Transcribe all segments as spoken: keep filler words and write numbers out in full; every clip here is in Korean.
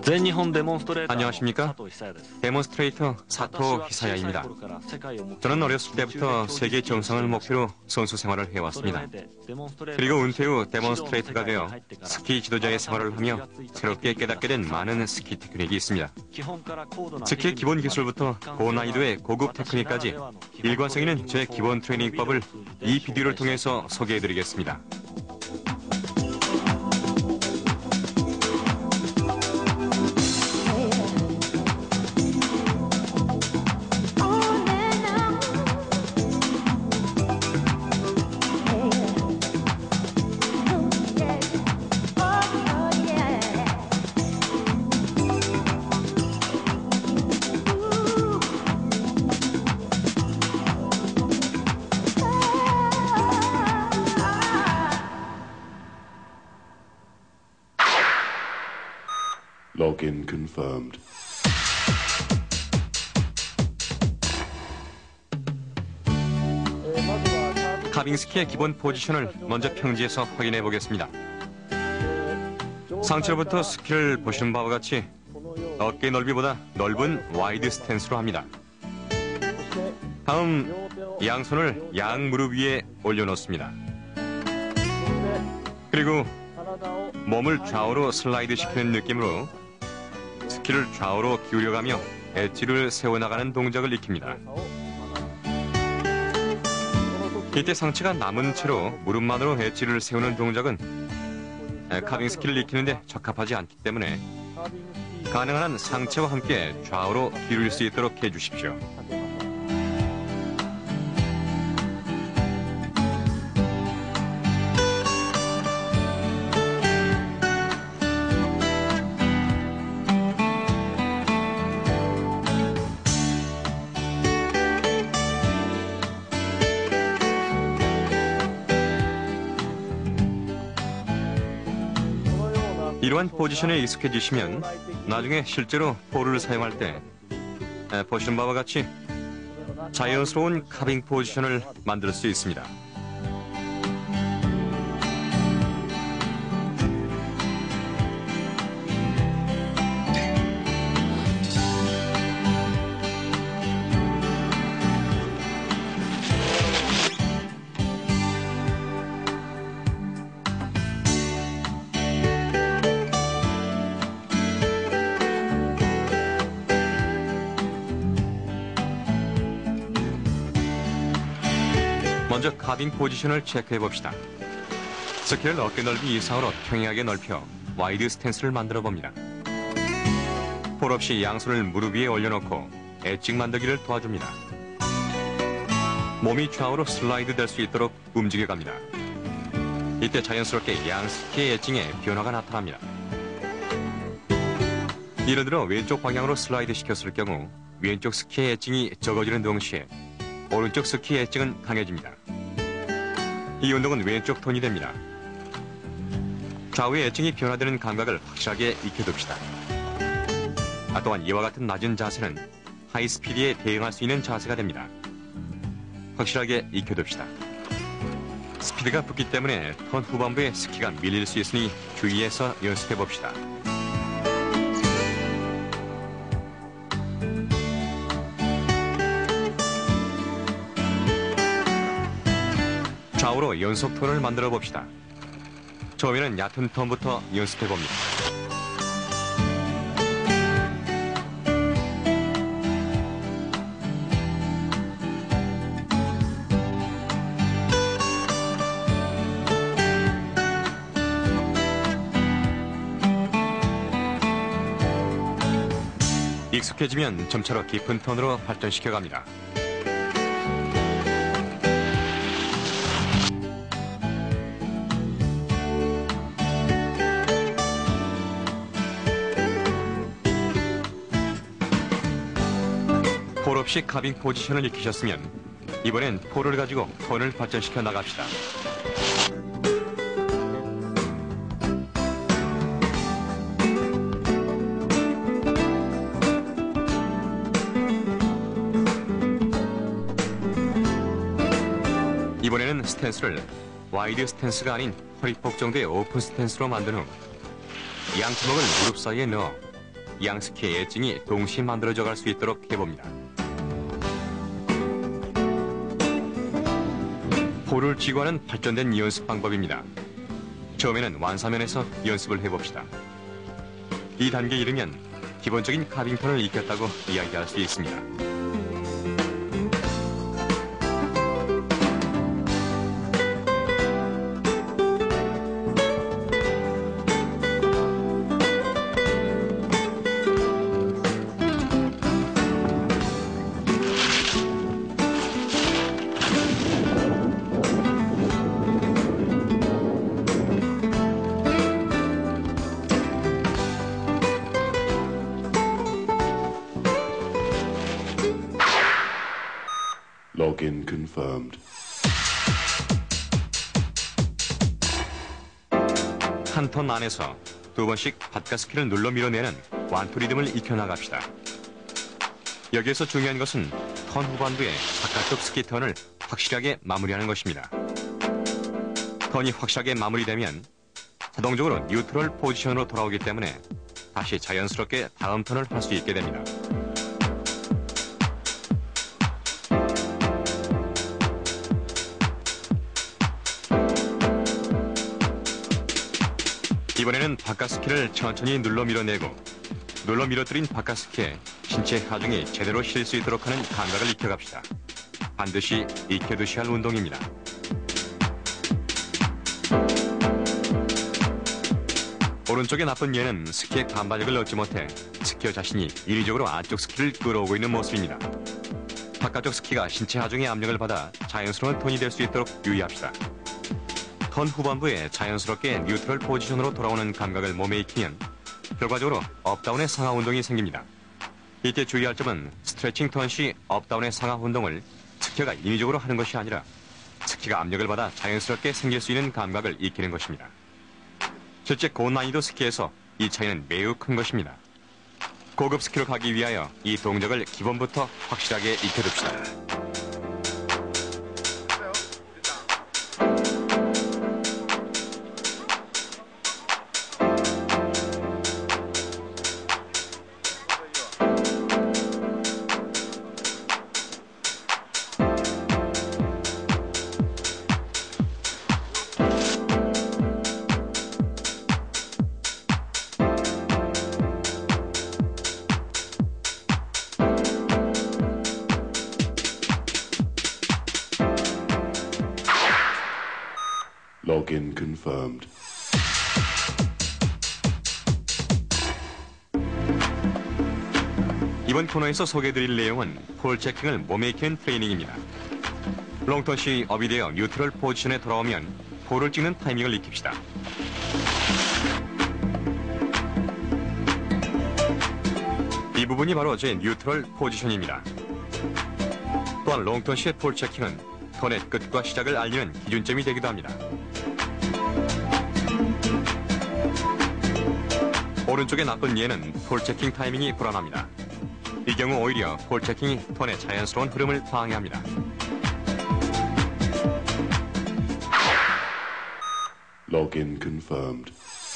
안녕하십니까? 데몬스트레이터 사토 히사야입니다. 저는 어렸을 때부터 세계 정상을 목표로 선수 생활을 해왔습니다. 그리고 은퇴 후 데몬스트레이터가 되어 스키 지도자의 생활을 하며 새롭게 깨닫게 된 많은 스키 테크닉이 있습니다. 스키의 기본 기술부터 고난이도의 고급 테크닉까지 일관성 있는 제 기본 트레이닝법을 이 비디오를 통해서 소개해드리겠습니다. Login confirmed. 카빙스키의 기본 포지션을 먼저 평지에서 확인해 보겠습니다. 상체로부터 스키를 보시는 바와 같이 어깨 넓이보다 넓은 와이드 스탠스로 합니다. 다음 양손을 양 무릎 위에 올려놓습니다. 그리고 몸을 좌우로 슬라이드 시키는 느낌으로 스키를 좌우로 기울여가며 엣지를 세워나가는 동작을 익힙니다. 이때 상체가 남은 채로 무릎만으로 엣지를 세우는 동작은 카빙 스키를 익히는데 적합하지 않기 때문에 가능한 한 상체와 함께 좌우로 기울일 수 있도록 해주십시오. 이러한 포지션에 익숙해지시면 나중에 실제로 폴을 사용할 때 보시는 바와 같이 자연스러운 카빙 포지션을 만들 수 있습니다. 먼저 카빙 포지션을 체크해 봅시다. 스키를 어깨 넓이 이상으로 평행하게 넓혀 와이드 스탠스를 만들어 봅니다. 폴 없이 양손을 무릎 위에 올려놓고 엣징 만들기를 도와줍니다. 몸이 좌우로 슬라이드 될 수 있도록 움직여 갑니다. 이때 자연스럽게 양 스키의 엣징에 변화가 나타납니다. 예를 들어 왼쪽 방향으로 슬라이드 시켰을 경우 왼쪽 스키의 엣징이 적어지는 동시에 오른쪽 스키의 엣징은 강해집니다. 이 운동은 왼쪽 톤이 됩니다. 좌우의 엣징이 변화되는 감각을 확실하게 익혀둡시다. 아, 또한 이와 같은 낮은 자세는 하이스피드에 대응할 수 있는 자세가 됩니다. 확실하게 익혀둡시다. 스피드가 붙기 때문에 턴 후반부에 스키가 밀릴 수 있으니 주의해서 연습해봅시다. 좌우로 연속 턴을 만들어 봅시다. 처음에는 얕은 턴부터 연습해 봅니다. 익숙해지면 점차로 깊은 턴으로 발전시켜 갑니다. 폴 없이 카빙 포지션을 익히셨으면 이번엔 폴을 가지고 턴을 발전시켜 나갑시다. 이번에는 스탠스를 와이드 스탠스가 아닌 허리폭 정도의 오픈 스탠스로 만든 후 양주먹을 무릎 사이에 넣어 양 스키의 애증이 동시에 만들어져 갈 수 있도록 해봅니다. 폴을 쥐고 하는 발전된 연습 방법입니다. 처음에는 완사면에서 연습을 해봅시다. 이 단계에 이르면 기본적인 카빙턴을 익혔다고 이야기할 수 있습니다. Login confirmed. 한 턴 안에서 두 번씩 바깥스키를 눌러 밀어내는 완투 리듬을 익혀나갑시다. 여기에서 중요한 것은 턴 후반부에 바깥쪽 스키 턴을 확실하게 마무리하는 것입니다. 턴이 확실하게 마무리되면 자동적으로 뉴트럴 포지션으로 돌아오기 때문에 다시 자연스럽게 다음 턴을 할 수 있게 됩니다. 이번에는 바깥스키를 천천히 눌러 밀어내고 눌러 밀어뜨린 바깥스키에 신체 하중이 제대로 실릴 수 있도록 하는 감각을 익혀갑시다. 반드시 익혀두셔야 할 운동입니다. 오른쪽에 나쁜 예는 스키의 반발력을 얻지 못해 스키어 자신이 인위적으로 안쪽 스키를 끌어오고 있는 모습입니다. 바깥쪽 스키가 신체 하중의 압력을 받아 자연스러운 턴이 될 수 있도록 유의합시다. 턴 후반부에 자연스럽게 뉴트럴 포지션으로 돌아오는 감각을 몸에 익히면 결과적으로 업다운의 상하 운동이 생깁니다. 이때 주의할 점은 스트레칭 턴 시 업다운의 상하 운동을 스키어가 인위적으로 하는 것이 아니라 스키가 압력을 받아 자연스럽게 생길 수 있는 감각을 익히는 것입니다. 실제 고난이도 스키에서 이 차이는 매우 큰 것입니다. 고급 스키로 가기 위하여 이 동작을 기본부터 확실하게 익혀둡시다. Login confirmed. 이번 코너에서 소개해드릴 내용은 폴 체킹을 몸에 익히는 트레이닝입니다. 롱턴 시 업이 되어 뉴트럴 포지션에 돌아오면 폴을 찍는 타이밍을 익힙시다. 이 부분이 바로 제 뉴트럴 포지션입니다. 또한 롱턴 시의 폴 체킹은 턴의 끝과 시작을 알리는 기준점이 되기도 합니다. 오른쪽에 나쁜 예는 폴 체킹 타이밍이 불안합니다. 이 경우 오히려 폴 체킹이 턴의 자연스러운 흐름을 방해합니다. Login confirmed.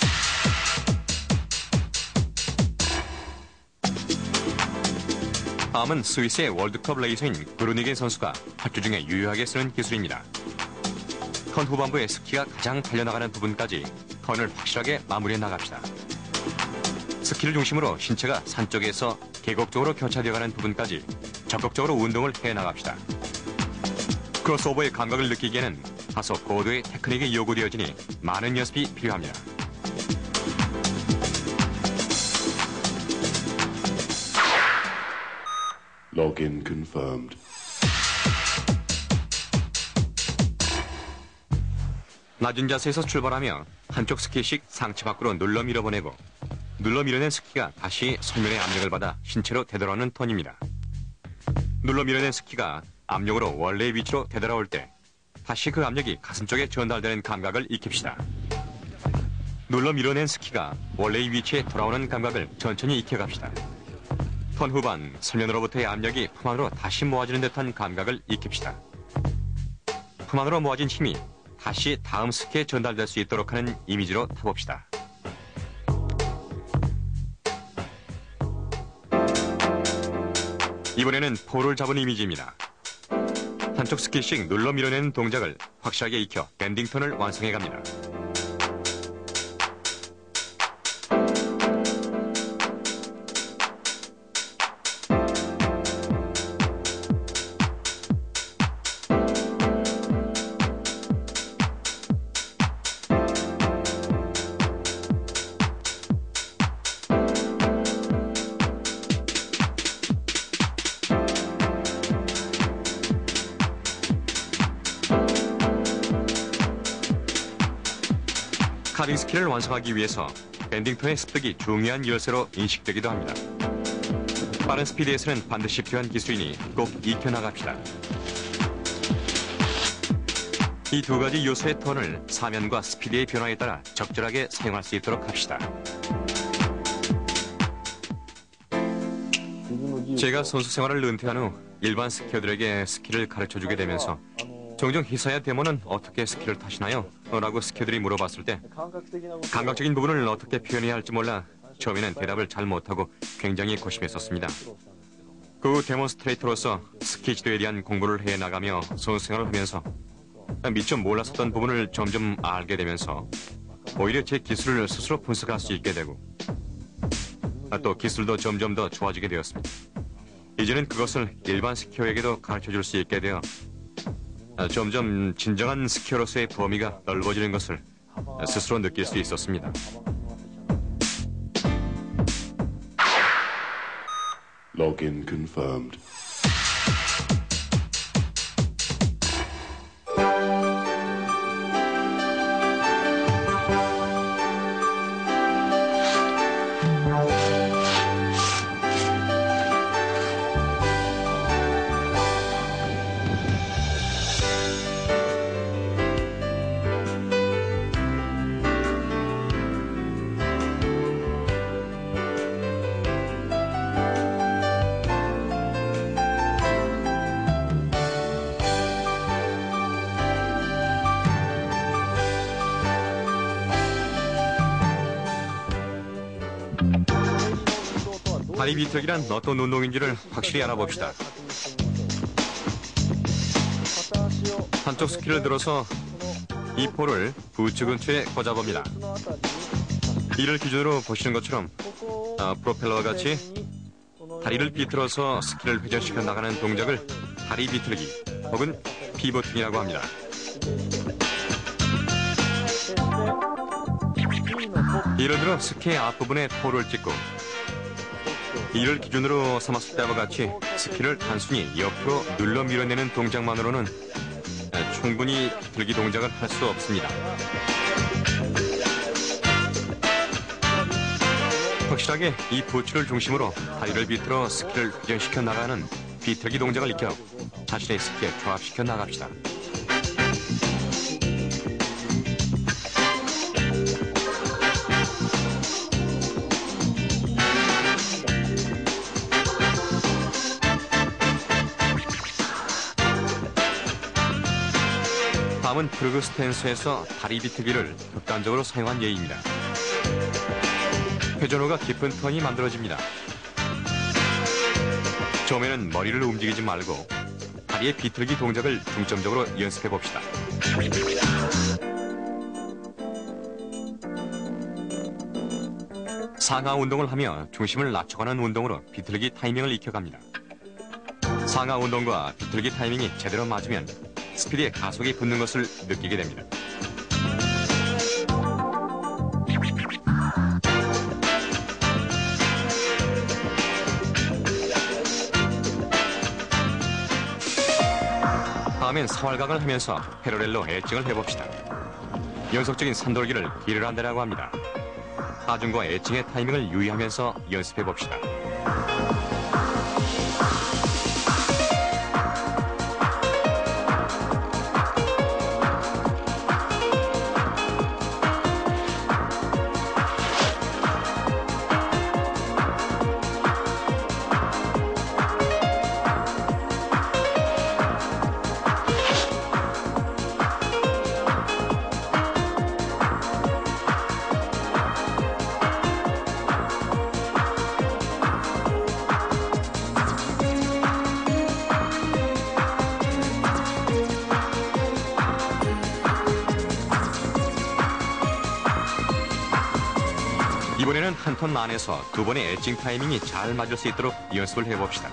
다음은 스위스의 월드컵 레이서인 그루니겐 선수가 활주 중에 유효하게 쓰는 기술입니다. 턴 후반부에 스키가 가장 달려나가는 부분까지 턴을 확실하게 마무리해 나갑시다. 스키를 중심으로 신체가 산 쪽에서 계곡 쪽으로 교차되어가는 부분까지 적극적으로 운동을 해나갑시다. 크로스오버의 감각을 느끼기에는 다소 고도의 테크닉이 요구되어지니 많은 연습이 필요합니다. Login confirmed. 낮은 자세에서 출발하며 한쪽 스키씩 상체 밖으로 눌러 밀어보내고 눌러 밀어낸 스키가 다시 설면의 압력을 받아 신체로 되돌아오는 턴입니다. 눌러 밀어낸 스키가 압력으로 원래의 위치로 되돌아올 때 다시 그 압력이 가슴 쪽에 전달되는 감각을 익힙시다. 눌러 밀어낸 스키가 원래의 위치에 돌아오는 감각을 천천히 익혀갑시다. 턴 후반 설면으로부터의 압력이 품 안으로 다시 모아지는 듯한 감각을 익힙시다. 품 안으로 모아진 힘이 다시 다음 스키에 전달될 수 있도록 하는 이미지로 타봅시다. 이번에는 폴을 잡은 이미지입니다. 한쪽 스키씩 눌러 밀어내는 동작을 확실하게 익혀 밴딩턴을 완성해갑니다. 카빙 스킬을 완성하기 위해서 밴딩턴의 습득이 중요한 열쇠로 인식되기도 합니다. 빠른 스피드에서는 반드시 필요한 기술이니 꼭 익혀나갑시다. 이 두 가지 요소의 턴을 사면과 스피드의 변화에 따라 적절하게 사용할 수 있도록 합시다. 제가 선수 생활을 은퇴한 후 일반 스키어들에게 스키를 가르쳐주게 되면서 종종 히사야 데모는 어떻게 스키를 타시나요? 라고 스키어들이 물어봤을 때 감각적인 부분을 어떻게 표현해야 할지 몰라 처음에는 대답을 잘 못하고 굉장히 고심했었습니다. 그 후 데몬스트레이터로서 스키 지도에 대한 공부를 해나가며 선수 생활을 하면서 미처 몰랐었던 부분을 점점 알게 되면서 오히려 제 기술을 스스로 분석할 수 있게 되고 또 기술도 점점 더 좋아지게 되었습니다. 이제는 그것을 일반 스키어에게도 가르쳐줄 수 있게 되어 점점 진정한 스키어로서의 범위가 넓어지는 것을 스스로 느낄 수 있었습니다. Login confirmed. 다리 비틀기란 어떤 운동인지를 확실히 알아봅시다. 한쪽 스키를 들어서 이 폴을 부츠 근처에 꽂아봅니다. 이를 기준으로 보시는 것처럼 아, 프로펠러와 같이 다리를 비틀어서 스키를 회전시켜 나가는 동작을 다리 비틀기 혹은 피보팅이라고 합니다. 예를 들어 스키의 앞부분에 폴을 찍고 이를 기준으로 삼았을 때와 같이 스키를 단순히 옆으로 눌러 밀어내는 동작만으로는 충분히 비틀기 동작을 할 수 없습니다. 확실하게 이 부츠를 중심으로 다리를 비틀어 스키를 회전시켜 나가는 비틀기 동작을 익혀 자신의 스키에 조합시켜 나갑시다. 다음은 프르그 스탠스에서 다리 비틀기를 극단적으로 사용한 예입니다. 회전 후가 깊은 턴이 만들어집니다. 처음에는 머리를 움직이지 말고 다리의 비틀기 동작을 중점적으로 연습해 봅시다. 상하 운동을 하며 중심을 낮춰가는 운동으로 비틀기 타이밍을 익혀갑니다. 상하 운동과 비틀기 타이밍이 제대로 맞으면 스피드에 가속이 붙는 것을 느끼게 됩니다. 다음엔 사활각을 하면서 패러렐로 엣징을 해봅시다. 연속적인 산돌기를 기르란데라고 합니다. 하중과 엣징의 타이밍을 유의하면서 연습해봅시다. 이번에는 한 톤 안에서 두 번의 엣징 타이밍이 잘 맞을 수 있도록 연습을 해봅시다.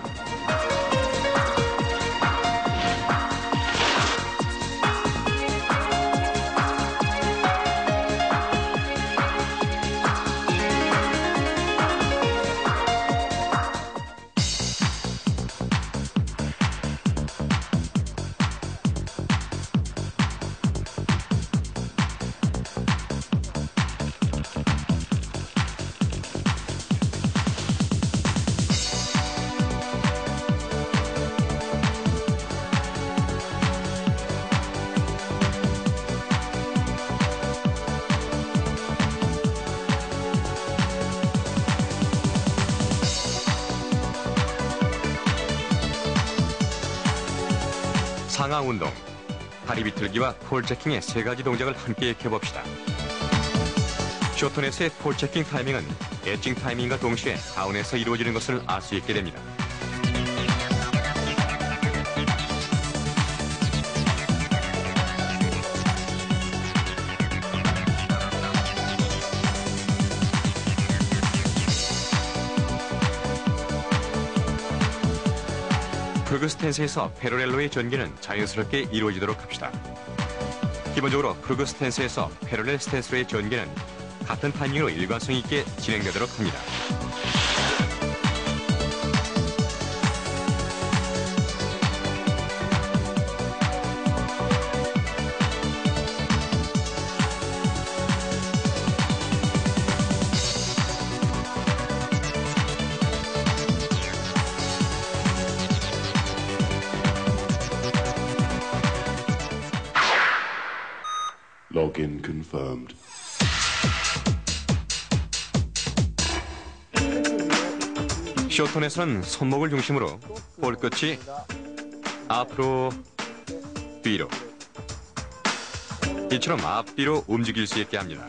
상하 운동, 다리 비틀기와 폴체킹의 세 가지 동작을 함께 익혀봅시다. 쇼톤에서의 폴체킹 타이밍은 엣징 타이밍과 동시에 다운에서 이루어지는 것을 알 수 있게 됩니다. 프루그 스탠스에서 패러렐로의 전개는 자연스럽게 이루어지도록 합시다. 기본적으로 프루그 스탠스에서 패러렐 스탠스로의 전개는 같은 타이밍으로 일관성 있게 진행되도록 합니다. Login confirmed. 쇼톤에서는 손목을 중심으로 볼끝이 앞으로 뒤로 이처럼 앞뒤로 움직일 수 있게 합니다.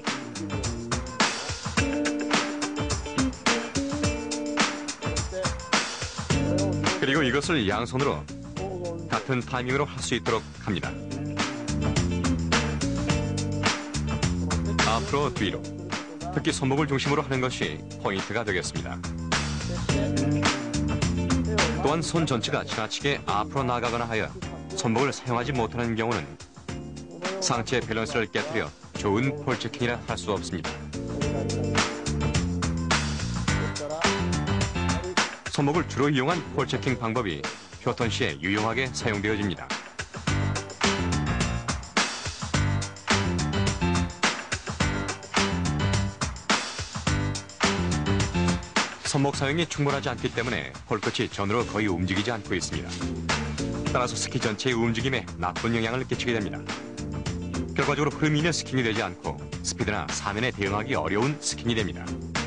그리고 이것을 양손으로 같은 타이밍으로 할 수 있도록 합니다. 앞으로 뒤로, 특히 손목을 중심으로 하는 것이 포인트가 되겠습니다. 또한 손 전체가 지나치게 앞으로 나가거나 하여 손목을 사용하지 못하는 경우는 상체의 밸런스를 깨뜨려 좋은 폴체킹이라 할 수 없습니다. 손목을 주로 이용한 폴체킹 방법이 쇼톤 시에 유용하게 사용되어집니다. 손목 사용이 충분하지 않기 때문에 볼끝이 전으로 거의 움직이지 않고 있습니다. 따라서 스키 전체의 움직임에 나쁜 영향을 끼치게 됩니다. 결과적으로 흐름 있는 스킹이 되지 않고 스피드나 사면에 대응하기 어려운 스킹이 됩니다.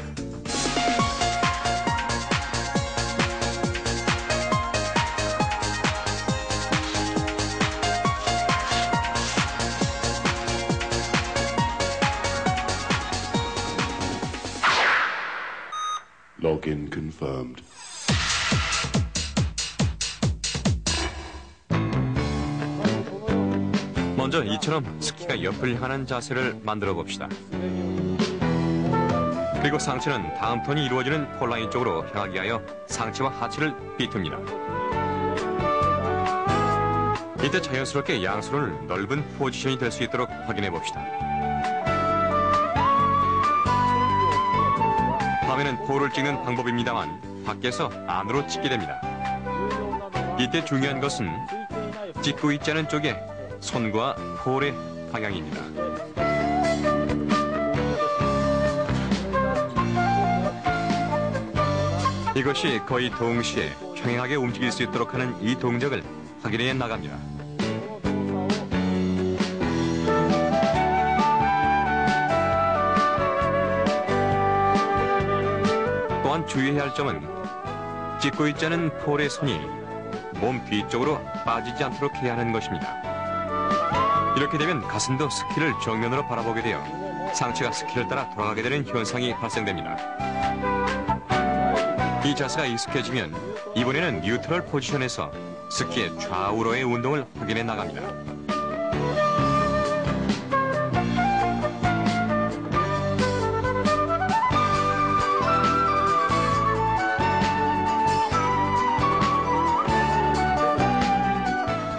Login confirmed. 먼저 이처럼 스키가 옆을 향하는 자세를 만들어 봅시다. 그리고 상체는 다음 턴이 이루어지는 폴라인 쪽으로 향하게 하여 상체와 하체를 비틉니다. 이때 자연스럽게 양손을 넓은 포지션이 될 수 있도록 확인해 봅시다. 다음에는 폴을 찍는 방법입니다만 밖에서 안으로 찍게 됩니다. 이때 중요한 것은 찍고 있지 않은 쪽에 손과 폴의 방향입니다. 이것이 거의 동시에 평행하게 움직일 수 있도록 하는 이 동작을 확인해 나갑니다. 또한 주의해야 할 점은 찍고 있지 않은 폴의 손이 몸 뒤쪽으로 빠지지 않도록 해야 하는 것입니다. 이렇게 되면 가슴도 스키를 정면으로 바라보게 되어 상체가 스키를 따라 돌아가게 되는 현상이 발생됩니다. 이 자세가 익숙해지면 이번에는 뉴트럴 포지션에서 스키의 좌우로의 운동을 확인해 나갑니다.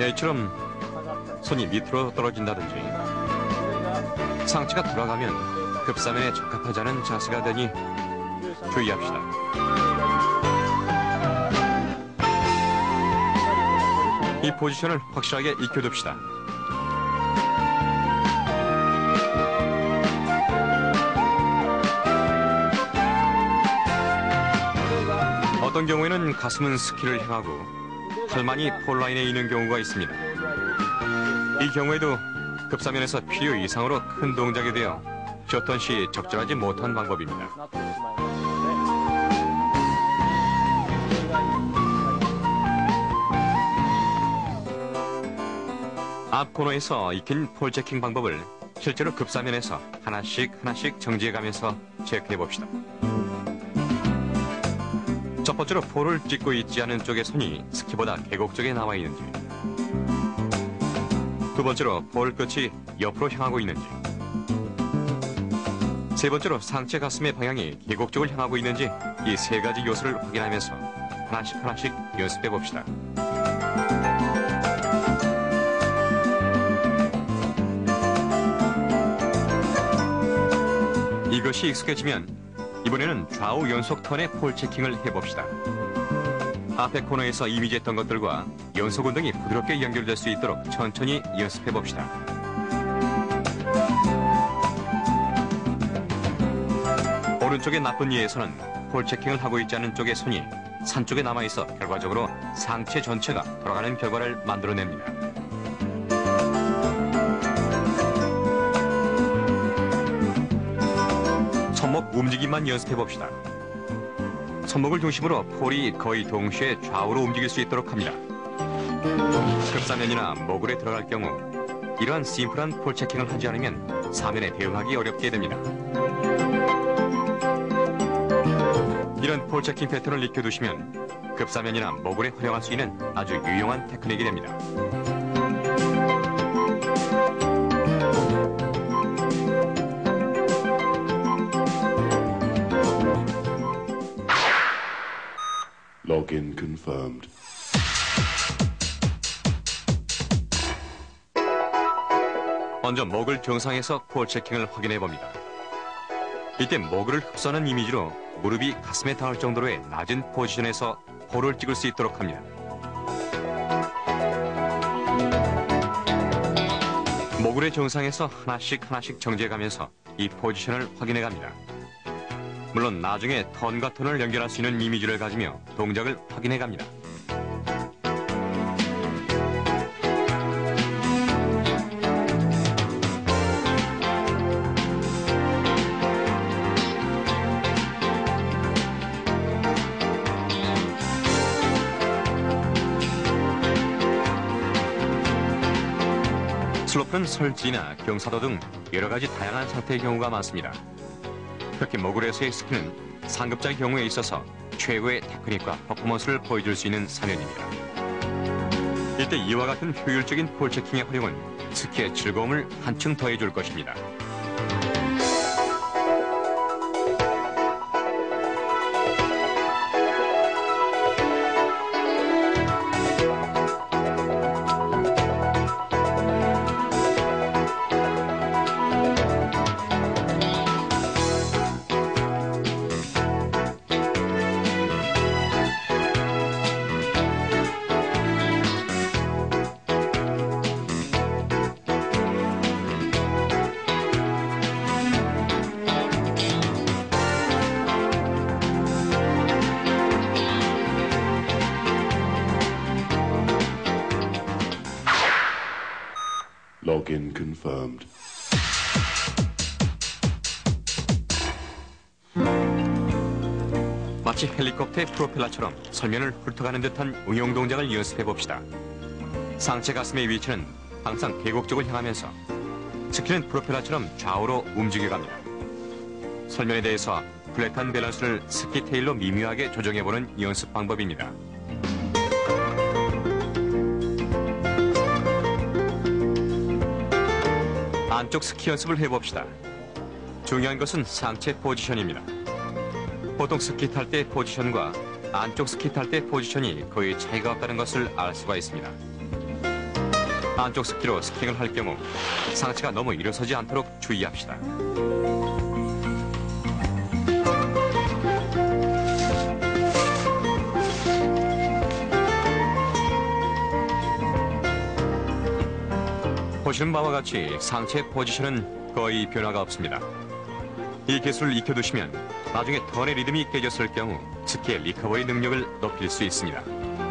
A처럼 손이 밑으로 떨어진다든지 상체가 돌아가면 급사면에 적합하지 않은 자세가 되니 주의합시다. 이 포지션을 확실하게 익혀둡시다. 어떤 경우에는 가슴은 스키를 향하고 팔만이 폴라인에 있는 경우가 있습니다. 이 경우에도 급사면에서 필요 이상으로 큰 동작이 되어 쉬었던 시 적절하지 못한 방법입니다. 앞 코너에서 익힌 폴 체킹 방법을 실제로 급사면에서 하나씩 하나씩 정지해가면서 체크해 봅시다. 첫 번째로 폴을 찍고 있지 않은 쪽의 손이 스키보다 계곡 쪽에 나와 있는지, 두 번째로 볼 끝이 옆으로 향하고 있는지, 세 번째로 상체 가슴의 방향이 계곡 쪽을 향하고 있는지 이 세 가지 요소를 확인하면서 하나씩 하나씩 연습해 봅시다. 이것이 익숙해지면 이번에는 좌우 연속 턴의 폴 체킹을 해봅시다. 앞에 코너에서 이미지 했던 것들과 연속 운동이 부드럽게 연결될 수 있도록 천천히 연습해봅시다. 오른쪽의 나쁜 이에서는 폴 체킹을 하고 있지 않은 쪽의 손이 산 쪽에 남아있어 결과적으로 상체 전체가 돌아가는 결과를 만들어냅니다. 손목 움직임만 연습해봅시다. 손목을 중심으로 폴이 거의 동시에 좌우로 움직일 수 있도록 합니다. 급사면이나 모글에 들어갈 경우 이러한 심플한 폴 체킹을 하지 않으면 사면에 대응하기 어렵게 됩니다. 이런 폴 체킹 패턴을 익혀두시면 급사면이나 모글에 활용할 수 있는 아주 유용한 테크닉이 됩니다. Login confirmed. 먼저 목을 정상에서 폴 체킹을 확인해 봅니다. 이때 목을 흡수하는 이미지로 무릎이 가슴에 닿을 정도로의 낮은 포지션에서 폴을 찍을 수 있도록 합니다. 모글의 정상에서 하나씩 하나씩 정지해가면서 이 포지션을 확인해 갑니다. 물론 나중에 턴과 턴을 연결할 수 있는 이미지를 가지며 동작을 확인해 갑니다. 슬로프는 설지나 경사도 등 여러 가지 다양한 상태의 경우가 많습니다. 특히 모글에서의 스키는 상급자의 경우에 있어서 최고의 테크닉과 퍼포먼스를 보여줄 수 있는 사면입니다. 이때 이와 같은 효율적인 폴 체킹의 활용은 스키의 즐거움을 한층 더해줄 것입니다. Login confirmed. 마치 헬리콥터의 프로펠러처럼 설면을 훑어가는 듯한 응용 동작을 연습해 봅시다. 상체 가슴의 위치는 항상 계곡 쪽을 향하면서 스키는 프로펠러처럼 좌우로 움직여갑니다. 설면에 대해서 플랫한 밸런스를 스키 테일로 미묘하게 조정해보는 연습 방법입니다. 안쪽 스키 연습을 해봅시다. 중요한 것은 상체 포지션입니다. 보통 스키 탈 때 포지션과 안쪽 스키 탈 때 포지션이 거의 차이가 없다는 것을 알 수가 있습니다. 안쪽 스키로 스킹을 할 경우 상체가 너무 일어서지 않도록 주의합시다. 보시는 바와 같이 상체 포지션은 거의 변화가 없습니다. 이 기술을 익혀두시면 나중에 턴의 리듬이 깨졌을 경우 스키의 리커버리 능력을 높일 수 있습니다.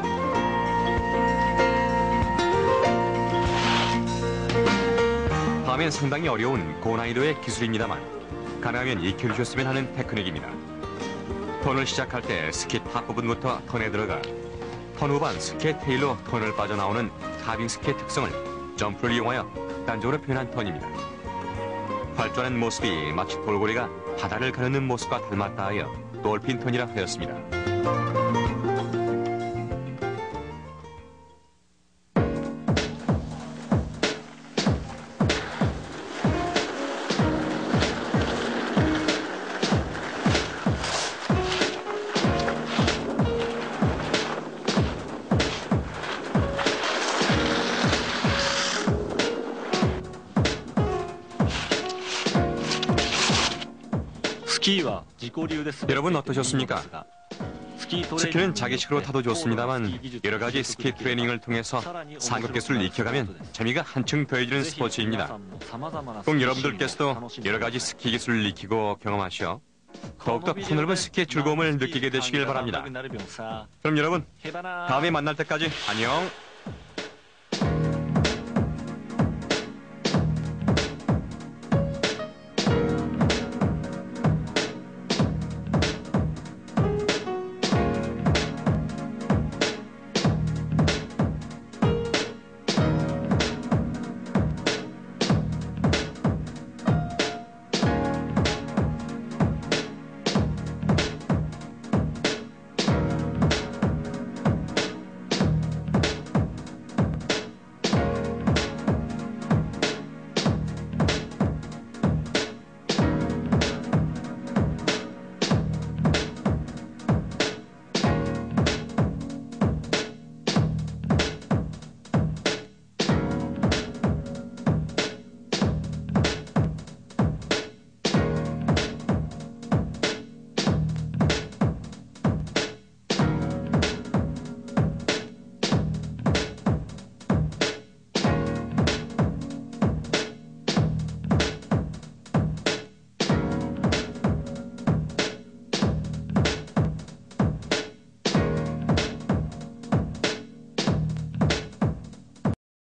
다음엔 상당히 어려운 고난이도의 기술입니다만 가능하면 익혀주셨으면 하는 테크닉입니다. 턴을 시작할 때 스키 탑 부분부터 턴에 들어가 턴 후반 스키의 테일로 턴을 빠져나오는 카빙 스키의 특성을 점프를 이용하여 극단적으로 표현한 턴입니다. 활주하는 모습이 마치 돌고래가 바다를 가르는 모습과 닮았다 하여 돌핀 턴이라 하였습니다. 여러분 어떠셨습니까? 스키는 자기식으로 타도 좋습니다만 여러 가지 스키 트레이닝을 통해서 상급 기술을 익혀가면 재미가 한층 더해지는 스포츠입니다. 꼭 여러분들께서도 여러 가지 스키 기술을 익히고 경험하시어 더욱더 폭넓은 스키의 즐거움을 느끼게 되시길 바랍니다. 그럼 여러분, 다음에 만날 때까지 안녕!